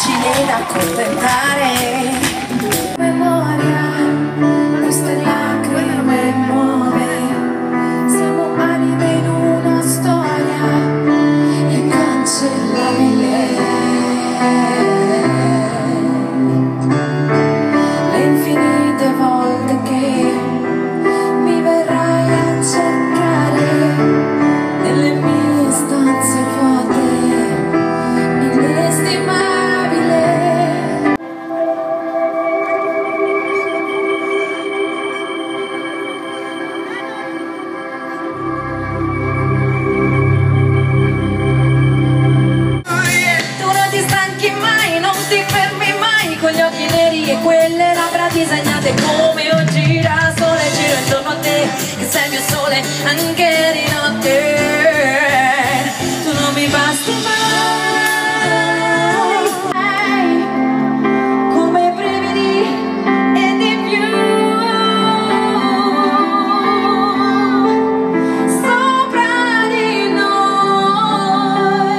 ci deve accontentare. Memoria, queste lacrime nuove, siamo anime in una storia incancellabile. Le infinite volte che mi verrai a cercare nelle mie stanze vuote, inestimabile. E quelle labbra disegnate come un girasole, giro intorno a te, che sei il mio sole anche di notte. Tu non mi basti mai, come brividi e di più, sopra di noi.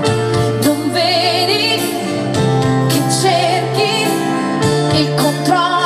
Il controllo